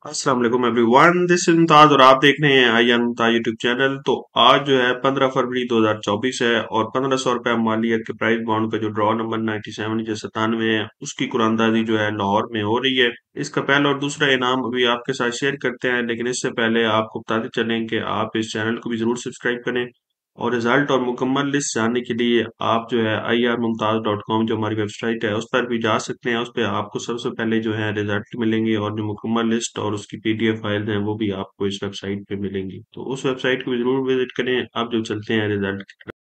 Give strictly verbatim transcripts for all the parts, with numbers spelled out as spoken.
अस्सलाम वालेकुम everyone, this is Mumtaz और आप देख रहे हैं I N Mumtaz YouTube channel. तो आज जो है पंद्रह फरवरी दो हज़ार चौबीस है और पंद्रह सौ रुपए मालियत के प्राइस बॉन्ड का जो ड्रॉ नंबर सत्तानवे जो सतानवे है उसकी कुरानदाजी जो है लाहौर में हो रही है। इसका पहला और दूसरा इनाम अभी आपके साथ शेयर करते हैं, लेकिन इससे पहले आपको बताते चलें कि आप इस चैनल को भी जरूर सब्सक्राइब करें और रिजल्ट और मुकम्मल लिस्ट जानने के लिए आप जो है I R Mumtaz dot com जो हमारी वेबसाइट है उस पर भी जा सकते हैं। उस पर आपको सबसे पहले जो है रिजल्ट मिलेंगे और जो मुकम्मल लिस्ट और उसकी पीडीएफ फाइल्स हैं वो भी आपको इस वेबसाइट पे मिलेंगी। तो उस वेबसाइट को भी जरूर विजिट करें। अब जो चलते हैं रिजल्ट की तरफ।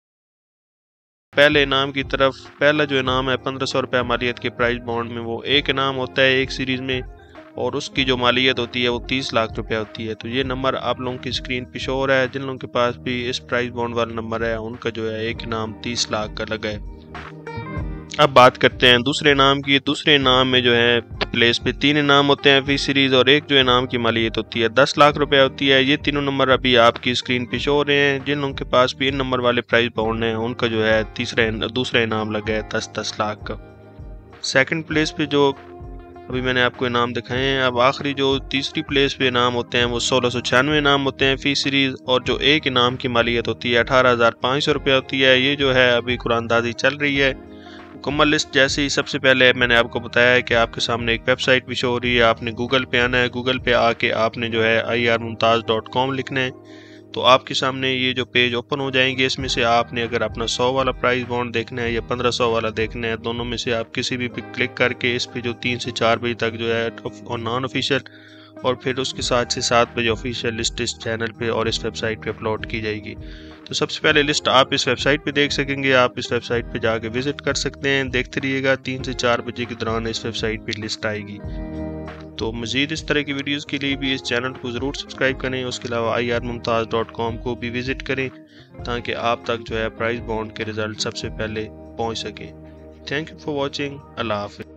पहले इनाम की तरफ, पहला जो इनाम है पंद्रह सौ रुपये मालियत के प्राइस बॉन्ड में, वो एक इनाम होता है एक सीरीज में और उसकी जो मालियत होती है वो तीस लाख रुपए होती है। तो ये नंबर आप लोगों की स्क्रीन पे शो हो रहा है। जिन लोगों के पास भी इस प्राइस बॉन्ड वाला नंबर है उनका जो है एक इनाम तीस लाख का लगा है। अब बात करते हैं दूसरे इनाम की। दूसरे इनाम में जो है प्लेस पे तीन इनाम होते हैं फी सीरीज और एक जो इनाम की मालियत होती है दस लाख रुपए होती है। ये तीनों नंबर अभी आपकी स्क्रीन पे शो हो रहे हैं। जिन लोगों के पास भी इन नंबर वाले प्राइस बॉन्ड हैं उनका जो है तीसरा दूसरा इनाम लगा है दस दस लाख का। सेकंड प्लेस पे जो अभी मैंने आपको इनाम दिखाए हैं, अब आखिरी जो तीसरी प्लेस पे इनाम होते हैं वो सोलह सौ छियानवे इनाम होते हैं फी सीरीज और जो एक इनाम की मालियत होती है अठारह हज़ार पाँच सौ रुपये होती है। ये जो है अभी कुरानदाजी चल रही है। मुकम्मल लिस्ट जैसे ही सबसे पहले मैंने आपको बताया है कि आपके सामने एक वेबसाइट भी शो हो रही है। आपने गूगल पे आना है, गूगल पे आके आपने जो है I R Mumtaz dot com लिखना है तो आपके सामने ये जो पेज ओपन हो जाएंगे। इसमें से आपने अगर अपना सौ वाला प्राइस बॉन्ड देखना है या पंद्रह सौ वाला देखना है, दोनों में से आप किसी भी पे क्लिक करके इस पे जो तीन से चार बजे तक जो है और नॉन ऑफिशियल और फिर उसके साथ से सात बजे ऑफिशियल लिस्ट इस चैनल पे और इस वेबसाइट पे अपलोड की जाएगी। तो सबसे पहले लिस्ट आप इस वेबसाइट पे देख सकेंगे। आप इस वेबसाइट पे जाके विजिट कर सकते हैं, देखते रहिएगा। तीन से चार बजे के दौरान इस वेबसाइट पे लिस्ट आएगी। तो मज़ीद इस तरह की वीडियोस के लिए भी इस चैनल को ज़रूर सब्सक्राइब करें। उसके अलावा I R Mumtaz dot com को भी विज़िट करें ताकि आप तक जो है प्राइस बॉन्ड के रिज़ल्ट सबसे पहले पहुंच सकें। Thank you for watching. अल्लाह हाफ़िज़।